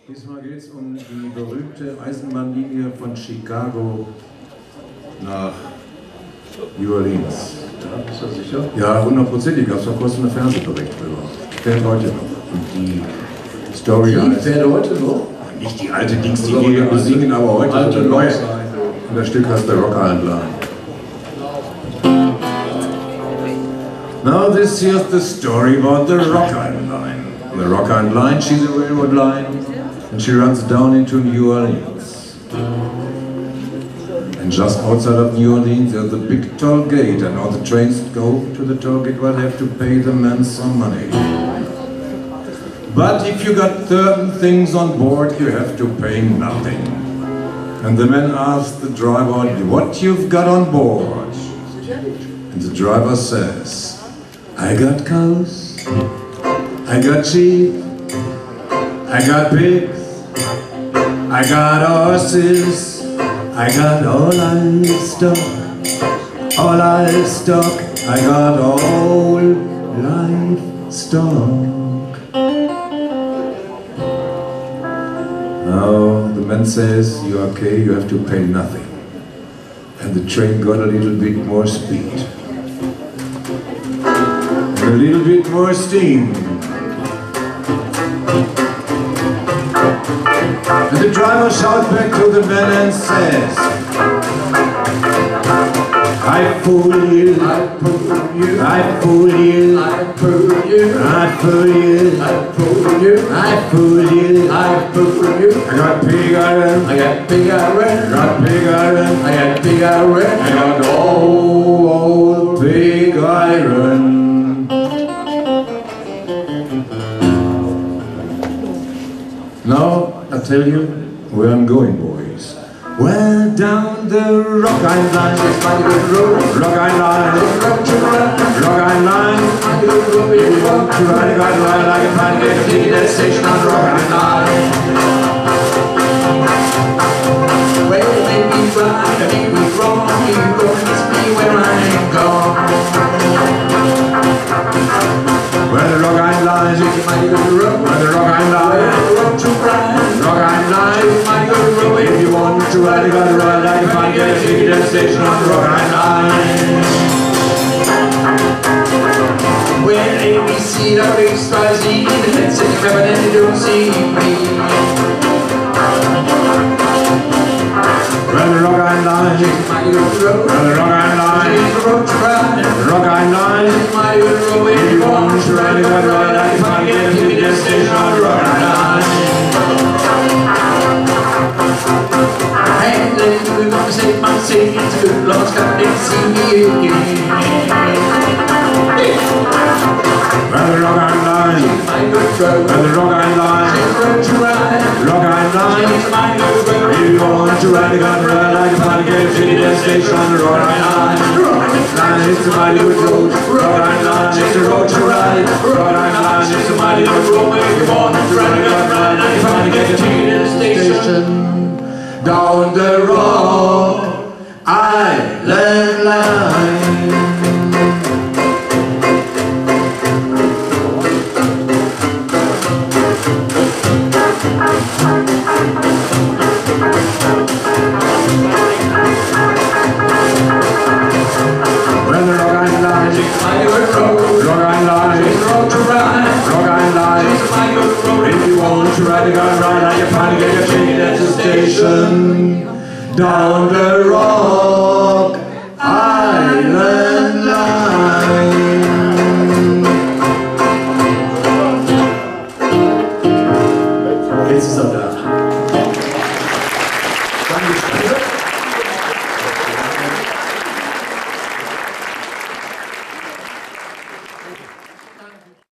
Diesmal geht es um die berühmte Eisenbahnlinie von Chicago nach New Orleans. Ja, ist das sicher? Ja, 100%. Gab es vor kurzem einen Fernsehbericht drüber. Fährt heute noch. Und die Story Die fährt heute noch? Nicht die alte Dings, die wir singen, aber heute alte eine neue. Und das Stück heißt The Rock Island Line. Now this here's the story about the Rock Island Line. The Rock Island Line, she's a railroad line, and she runs down into New Orleans. And just outside of New Orleans there's a big toll gate, and all the trains go to the toll gate where they have to pay the men some money. But if you got certain things on board, you have to pay nothing. And the men ask the driver what you've got on board. And the driver says, I got cows, I got sheep, I got pigs, I got horses, I got all livestock, I got all livestock. Now the man says, you are okay, you have to pay nothing. And the train got a little bit more speed. And a little bit more steam. And the driver shouts back to the man and says, I fool you, I fool you, I fool you, I fool you, I fool you, I fool you, I fool you, I fool you. I got pig iron, I got pig iron, I got pig iron, I got pig iron, I got old pig iron. Now I tell you where I'm going, boys. Well, down the Rock Island Line, it's my good road. Rock Island Line, Rock Island Line. If you want to ride a guide line, I can find a ticket at the station on Rock Island Line. Well, it may be right, it may be wrong, you don't miss me where I am gone. Well, the Rock Island Line, it's my good road. Well, the Rock Island Line, Rock Island Line, it's my good road. If you want to ride, you gotta ride. I can find a ticket at the station on the Rock Island Line. Well, ABC, XYZ, the head's in the and you don't see me. Well, the Rock Island Line, it's my good road. Well, the Rock Island Line, it's the road to ride. The Rock Island Line, it's my good road. If you want to ride, you gotta ride. I can find a ticket at the station on the Rock Island Line. And then we're gonna say my savings, good Lord's coming to see me again. Well, the Rock Island Line, it's my good road. Well, the Rock Island Line, it's the road to ride. Rock Island Line, it's my good road. If you want to ride, you gotta ride. I can find a ticket at the station on the Rock Island Line. Rock Island Line, it's a mighty good road. Rock Island Line, it's the road to ride. Rock Island Line, it's a mighty good road. If you want to ride, you gotta ride. I can find a ticket at the station down the Rock Island Line. Well, the Rock Island Line, it's my good road. Rock Island Line, it's the road to ride. Rock Island Line, it's my good road. If you want to ride, you gotta ride. I can find a ticket at the station down the Rock Island Line. Jetzt ist er da.